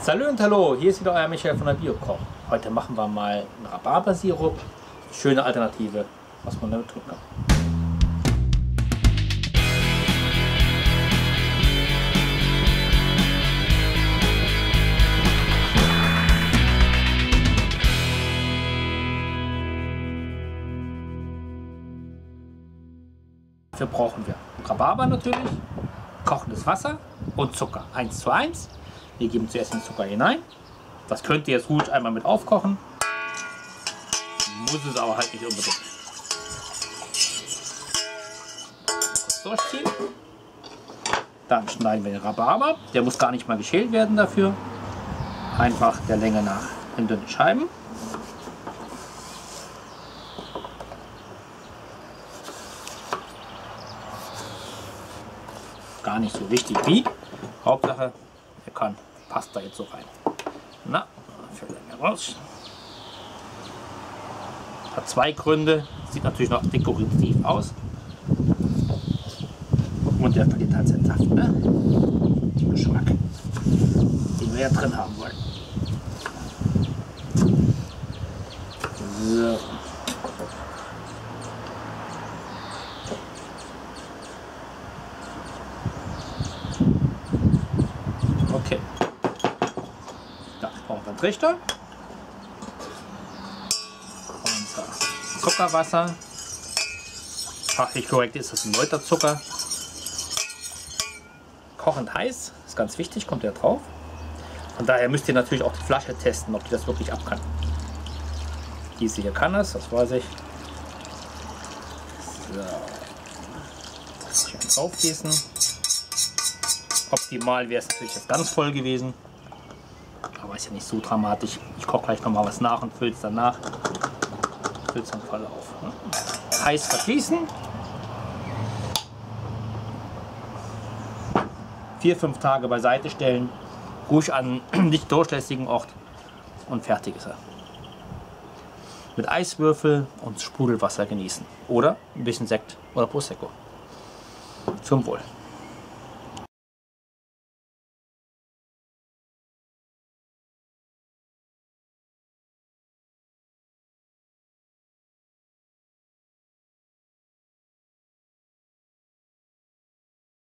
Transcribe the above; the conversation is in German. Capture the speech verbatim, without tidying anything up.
Salü und hallo, hier ist wieder euer Michael von der Biokoch. Heute machen wir mal einen Rhabarbersirup. Schöne Alternative, was man damit tun kann. Dafür brauchen wir Rhabarber natürlich, kochendes Wasser und Zucker eins zu eins. Wir geben zuerst den Zucker hinein. Das könnt ihr jetzt ruhig einmal mit aufkochen. Muss es aber halt nicht unbedingt. Kurz durchziehen. Dann schneiden wir den Rhabarber. Der muss gar nicht mal geschält werden dafür. Einfach der Länge nach in dünne Scheiben. Gar nicht so wichtig wie. Hauptsache, er kann, passt da jetzt so rein. Na, fällt er mir raus. Hat zwei Gründe. Sieht natürlich noch dekorativ aus. Und der verliert halt seinen Saft, ne? Den Geschmack, den wir ja drin haben wollen. So. Okay. Dann brauchen wir einen Trichter. Unser Zuckerwasser. Fachlich korrekt ist das ein Läuterzucker. Kochend heiß, ist ganz wichtig, kommt ja drauf. Von daher müsst ihr natürlich auch die Flasche testen, ob die das wirklich ab kann. Diese hier kann das, das weiß ich. So. Das hier drauf gießen. Optimal wäre es natürlich jetzt ganz voll gewesen. Aber ist ja nicht so dramatisch. Ich koche gleich noch mal was nach und fülle es danach. Fülle es dann voll auf. Heiß vergießen. Vier, fünf Tage beiseite stellen. Ruhig an nicht durchlässigen Ort. Und fertig ist er. Mit Eiswürfel und Sprudelwasser genießen. Oder ein bisschen Sekt oder Prosecco. Zum Wohl.